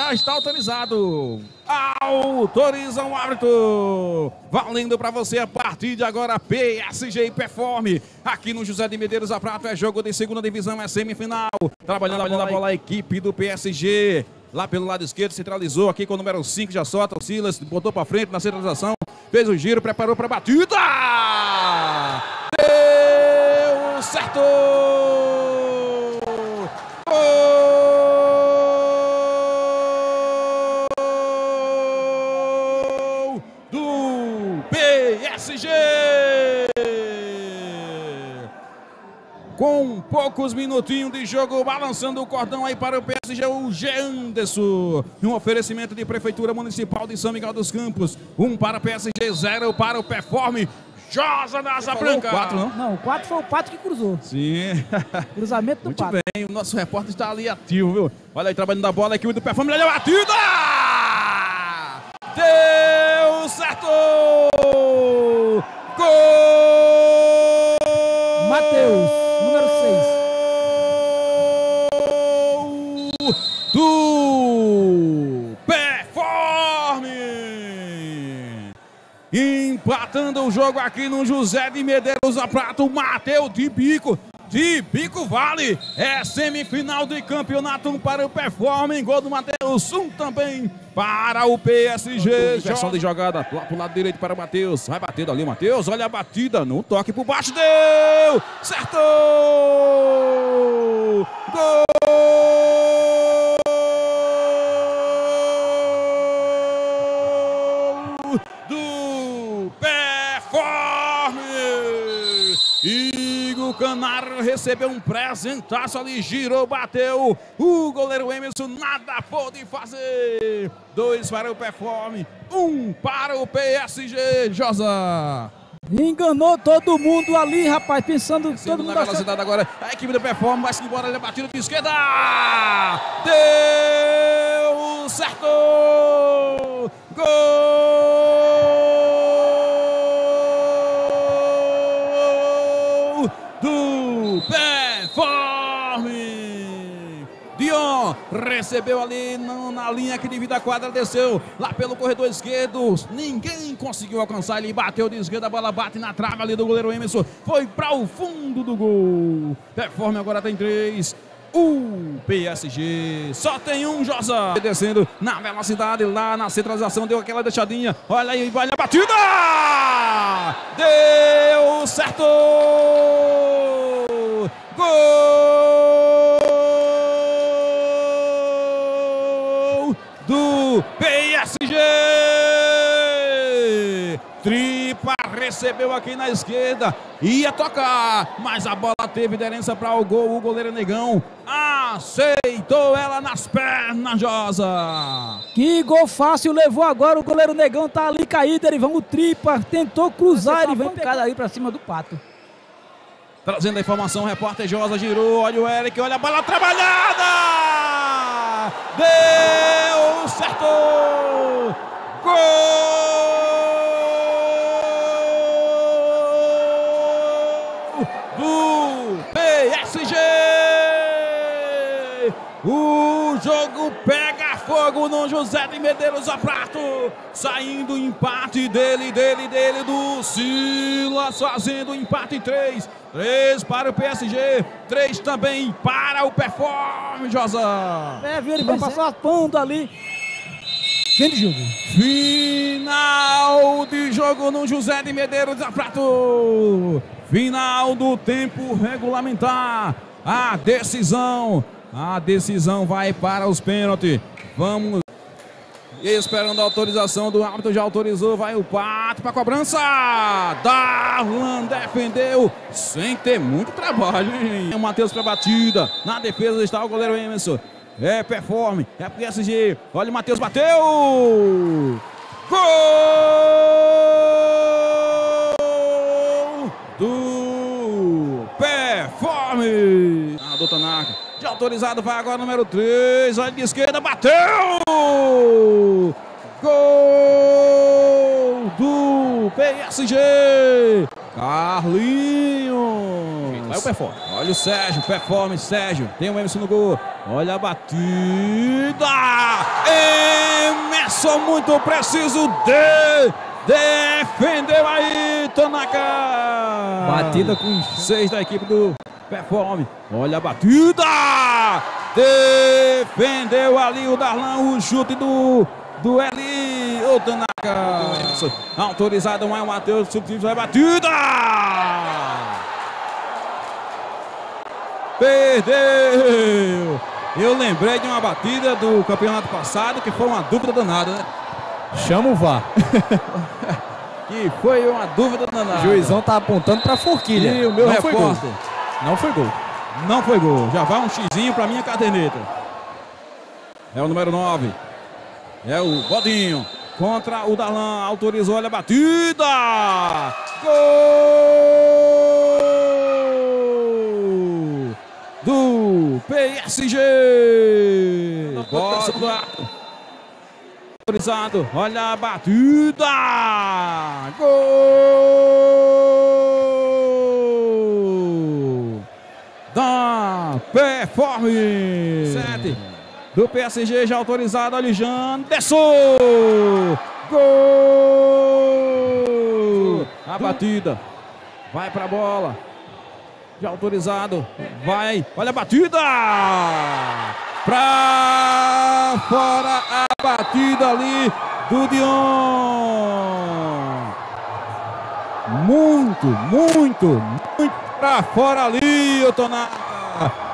está autorizado. Autoriza o árbitro. Valendo para você a partir de agora, PSG e Performe. Aqui no José de Medeiros a Prata é jogo de segunda divisão, é semifinal. Trabalhando a bola a equipe do PSG. Lá pelo lado esquerdo, centralizou aqui com o número 5, já solta o Silas, botou para frente na centralização. Fez o giro, preparou para a batida. Deu certo. PSG! Com poucos minutinhos de jogo, balançando o cordão aí para o PSG, o Geanderson. Um oferecimento de Prefeitura Municipal de São Miguel dos Campos. 1 para o PSG, 0 para o Performe. Josa da Asa Branca. 4, não? Não, o 4 foi o Pato que cruzou. Sim. Cruzamento do muito Pato. Muito bem, o nosso repórter está ali ativo, viu? Olha aí, trabalhando da bola, a equipe do Performe, olha a batida! Deu certo! Gol! Matheus, número 6. Do Performe! Empatando o jogo aqui no José de Medeiros a Prata, o Matheus de bico. De bico vale, é semifinal de campeonato, 1 para o Performe, gol do Matheus, 1 também para o PSG. Inversão de jogada, lá pro lado direito para o Matheus, vai batendo ali o Matheus, olha a batida, no toque por baixo, deu, certo, gol do Performe. Igor Canário recebeu um presentaço ali, girou, bateu. O goleiro Emerson nada pôde fazer. 2 para o Performe, 1 para o PSG, Josa. Enganou todo mundo ali, rapaz, pensando todo mundo na velocidade agora. A equipe do Performe vai-se embora, ele é batido de esquerda. Deu certo. Gol do Performe. Dion recebeu ali na linha que divide a quadra, desceu lá pelo corredor esquerdo, ninguém conseguiu alcançar, ele bateu de esquerda, a bola bate na trave ali do goleiro Emerson, foi para o fundo do gol. Performe agora tem 3. O PSG só tem um, Josa. Descendo na velocidade, lá na centralização, deu aquela deixadinha. Olha aí, vai na batida! Deu certo! Gol do PSG! Tripa recebeu aqui na esquerda, ia tocar, mas a bola teve aderência para o gol. O goleiro Negão aceitou ela nas pernas, Josa. Que gol fácil levou agora, o goleiro Negão tá ali caído, ele vão o Tripa, tentou cruzar, ele vem pegar ali para cima do Pato. Trazendo a informação, o repórter Josa girou, olha o Eric, olha a bola trabalhada! Deu certo! Gol do PSG! O jogo pega fogo no José de Medeiros a Prato, saindo empate dele, do Silas, fazendo empate em 3. 3 para o PSG, 3 também para o Performe, Josa. É, viu, ele vai passar pando ali. Fim de jogo. Final de jogo no José de Medeiros a Prato. Final do tempo regulamentar. A decisão vai para os pênaltis. Vamos esperando a autorização do árbitro, já autorizou, vai o Pato para a cobrança. Darlan defendeu sem ter muito trabalho, hein? O Matheus para a batida, na defesa está o goleiro Emerson. É Performe, é PSG, olha o Matheus, bateu! Gol do Performe! Do Tanaka, de autorizado, vai agora o número 3, olha de esquerda, bateu! Gol do PSG! Carlinhos! Vai o Performe. Olha o Sérgio, performance, Sérgio. Tem o Emerson no gol. Olha a batida. Emerson muito preciso. Defendeu aí, Tanaka. Batida com 6 da equipe do Performance. Olha a batida. Defendeu ali o Darlan. O chute do Eli. O Tanaka. Autorizado, mas o Matheus substituiu. Vai batida. Perdeu! Eu lembrei de uma batida do campeonato passado que foi uma dúvida danada, né? Chama o VAR. Que foi uma dúvida danada. O juizão tá apontando pra forquilha. E o meu não foi repórter. gol. Não foi gol. Não foi gol. Já vai um xizinho pra minha caderneta. É o número 9. É o Bodinho. Contra o Darlan. Autorizou, olha a batida! Gol! Do PSG. Autorizado, olha a batida. Gol da Performance. 7 do PSG já autorizado. Olha o Janderson. Gol. A batida vai pra bola. Já autorizado, vai, olha a batida! Pra fora a batida ali do Dion. Muito pra fora ali, o Tanaka.